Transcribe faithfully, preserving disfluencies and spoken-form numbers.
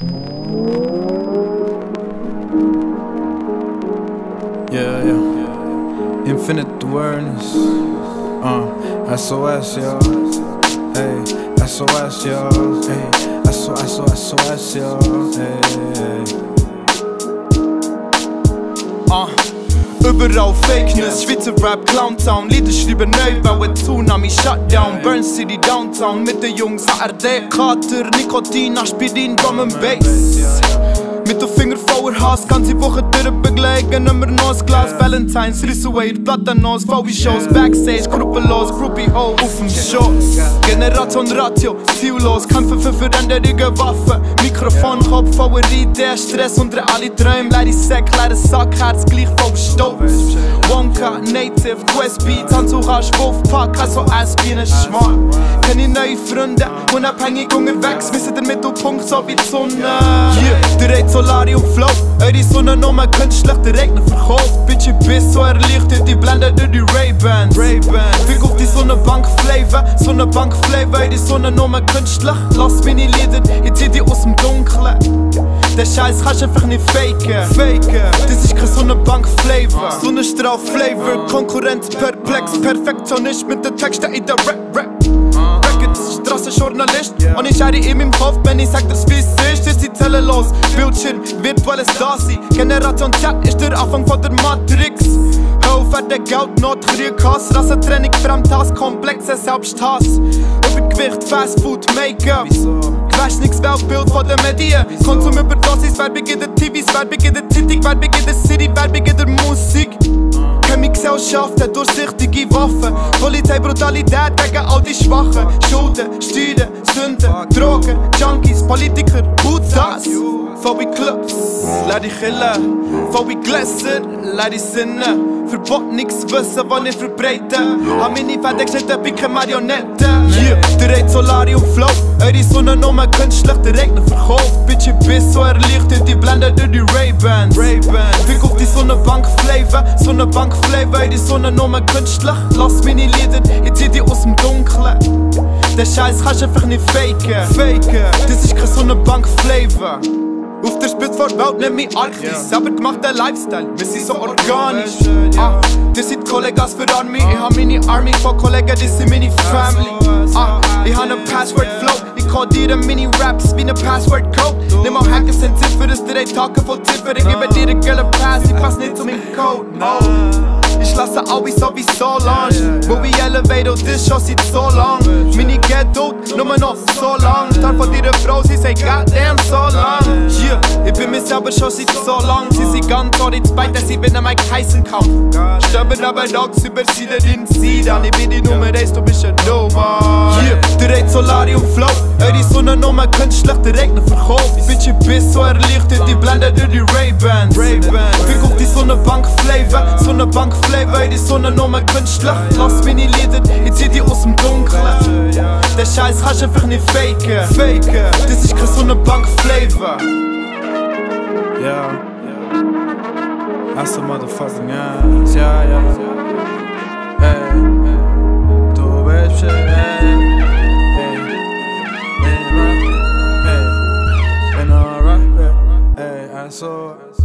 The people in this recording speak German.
Yeah, yeah. Infinite awareness. Uh, S O S, y'all. Hey, S O S, y'all. Hey, S O S, S O S, y'all. Hey. Uh. Überall Fake News, Schweizer Rap, Clowntown. Lieder schreiben neu, bauen Tsunami, Shutdown. Burn City, Downtown, mit den Jungs H R D. Kater, Nikotin, Aspirin, Drum and Bass. Mit den Finger voller Hass, ganze Woche durchbegleichen, immer noch ein Glas Valentines, Rissaway, Platanos, V V-Shows, Backstage, gruppenlos, Groupie-Ho, auf dem Schoss. Generation Radio, ziellos, kämpfen für veränderige Waffen. Mikrofon, Kopf, voller Ideen, Stress unter alle Träume. Leere Sack, leere Sack, Herz gleich voll Stolz. Wonka, Native, QUESTBEATZ, Handzug, Wolfpack, S O S wie ein Schwan. Keine neue Freunde, unabhängig unterwegs, wir sind der Mittelpunkt, so wie die Sonne. Yeah, der Solarium Flow, eure Sonne nur künstlich, der Regner verkauft. Bitch, ich bin so erlichtet, die blenden durch die Ray-Bans. Fick auf die Sonnenbank Flavor, Sonnenbank Flavor, eure Sonne nur künstlich. Lass meine Lieder, ich zieh die aus dem Dunkeln. Der Scheiß kannst einfach nicht faken. Faken, das ist kein Sonnenbank Flavor. Sonnenstrahl Flavor, Konkurrenz perplex, Perfektionist mit den Texten in der Rap, Rap. Strassenjournalist, und ich scheide in meinem Kopf, wenn ich sag, dass wie's ist, ist die Zelle los. Bildschirm, virtuelles Dasein, Generation Chat ist der Anfang von der Matrix. Hochwerte Geld, Not, Krieg, Hass, Rassentraining, Fremdhass, komplexer Selbsthass. Übergewicht, Fastfood, Make-up, Querschnitts Weltbild von den Medien. Konsum Überdosis, Werbung in der T Vs, Werbung in der Zeitung, Werbung in der City, Werbung in der Musik. Keine Gesellschaft hat durchsichtige Waffen. Polizei, Brutalität gegen all die Schwachen. Schulden, Steuern, Sünden, Drogen, Junkies, Politiker, Putas. Voll wie Clubs, leere Killen. Voll wie Gläser, leere Sinne. Verbotenes Wissen, das ich verbreite. Hab meine Fäden geschnitten, bin keine Marionette. Yeah, der Solarium Flow, eure Sonne nur künstlich, der Regner verkauft. Bitch, ich bin so erlichtet, die blenden durch die Ray-Bans. Fick auf die Sonnenbank Flavor, Sonnenbank Flavor, eure Sonne nur künstlich. Lass meine Lieder, ich zieh die aus dem Dunkeln. Der Scheiß kannst einfach nicht faken. Faken, das ist kein Sonnenbank Flavor. Auf der Spitze vor Welt nennt mich Arktis, yeah. Selber gemachter Lifestyle, wir sind so organisch. Ah, das sind Kollegas für Army, ich hab meine Army von Kollegen, das sind meine Family. Ah, ich hab ne Password-Flow, ich codiere meine Raps wie ne Password-Code. Nimm mal Hacker sind Ziffer, es drei Tage voll Ziffer, ich gebe dir einen gelben Pass, ich pass nicht zu meinem Code. Oh. Ich lasse alle so wie Solange, wo wir elevator, das schon seit so lang. Meine Ghetto, nur noch so lang. Teil von ihrer Frau, sie sagt goddamn so lang. Yeah, ich bin mir selber schon seit so lang. Sie sind ganz horizont, dass ich bin in meinem heißen Kampf. Sterben aber Dogs über Side in Side. Ich bin die Nummer eins, du bist ein Nova. Yeah, der Solarium Flow, eure Sonne nur künstlich, der Regner verkauft. Bitch, ich bin so erlichtet, die blenden durch die Ray-Bans. Fick auf die Sonnenbank Flavor, Sonnenbank Flavor, eure Sonne nur künstlich. Lass meine Lieder, ich zieh die aus dem Dunkeln. Der Scheiß kannst einfach nicht faken. Faken, das ist kein Sonnenbank Flavor. Yeah, that's the motherfucking ass. Yeah, yeah. Hey, du bist shit. Hey, hey, hey, hey, and alright. Hey, I saw.